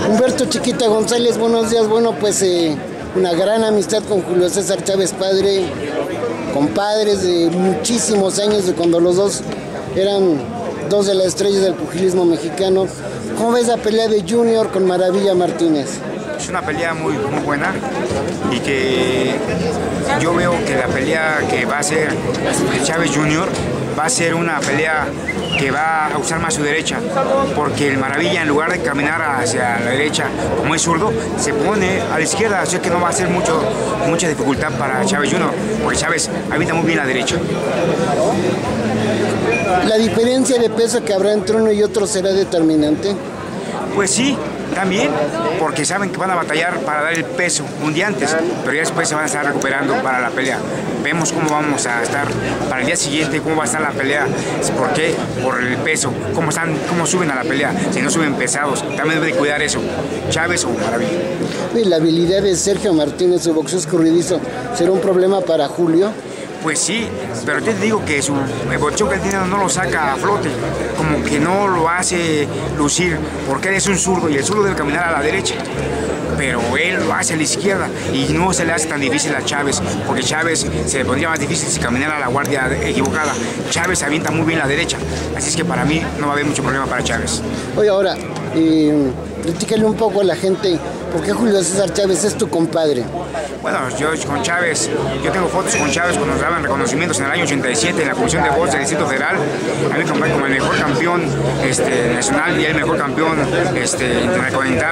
Humberto Chiquita González, buenos días. Bueno, pues una gran amistad con Julio César Chávez padre, compadres de muchísimos años, de cuando los dos eran dos de las estrellas del pugilismo mexicano. ¿Cómo ves la pelea de Junior con Maravilla Martínez? Es una pelea muy buena y que yo veo que la pelea que va a ser de Chávez Junior va a ser una pelea que va a usar más su derecha, porque el Maravilla, en lugar de caminar hacia la derecha como es zurdo, se pone a la izquierda, así que no va a ser mucha dificultad para Chávez Junior, porque Chávez habita muy bien la derecha. ¿La diferencia de peso que habrá entre uno y otro será determinante? Pues sí, también, porque saben que van a batallar para dar el peso un día antes, pero ya después se van a estar recuperando para la pelea. Vemos cómo vamos a estar para el día siguiente, cómo va a estar la pelea. ¿Por qué? Por el peso, cómo suben a la pelea, si no suben pesados. También debe cuidar eso, Chávez o Maravilla. ¿Y la habilidad de Sergio Martínez, su boxeo escurridizo, será un problema para Julio? Pues sí, pero yo te digo que el boxeo que él tiene no lo saca a flote, como que no lo hace lucir, porque él es un zurdo y el zurdo debe caminar a la derecha, pero él lo hace a la izquierda y no se le hace tan difícil a Chávez, porque Chávez se le pondría más difícil si caminara a la guardia equivocada. Chávez avienta muy bien la derecha, así es que para mí no va a haber mucho problema para Chávez. Oye, ahora, platícale un poco a la gente, ¿por qué Julio César Chávez es tu compadre? Bueno, yo con Chávez, yo tengo fotos con Chávez cuando nos daban reconocimientos en el año 87 en la Comisión de Box del Distrito Federal. A mí como el mejor campeón nacional y el mejor campeón intercontinental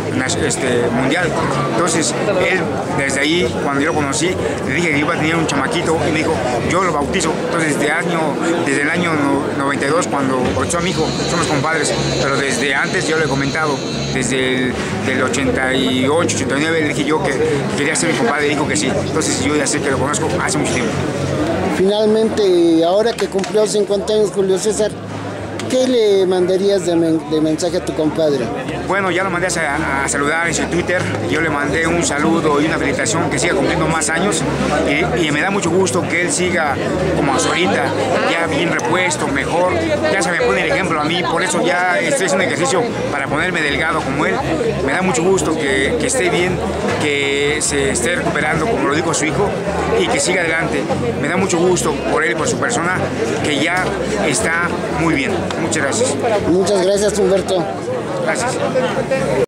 o mundial. Entonces, él, desde ahí, cuando yo lo conocí, le dije que iba a tener un chamaquito y me dijo, yo lo bautizo. Entonces, desde el año 92, cuando bautizó a mi hijo, somos compadres, pero desde antes yo le he comentado, desde el 88, 89, le dije yo que quería ser mi compadre y dijo que sí. Entonces yo ya sé que lo conozco hace mucho tiempo. Finalmente, ahora que cumplió 50 años Julio César, ¿qué le mandarías de mensaje a tu compadre? Bueno, ya lo mandé a saludar en su Twitter. Yo le mandé un saludo y una felicitación, que siga cumpliendo más años. Y me da mucho gusto que él siga como hasta ahorita, ya bien repuesto, mejor. Ya se me pone el ejemplo a mí, por eso ya estoy haciendo ejercicio para ponerme delgado como él. Me da mucho gusto que esté bien, que se esté recuperando, como lo dijo su hijo, y que siga adelante. Me da mucho gusto por él y por su persona, que ya está muy bien. Muchas gracias. Muchas gracias, Humberto. Gracias.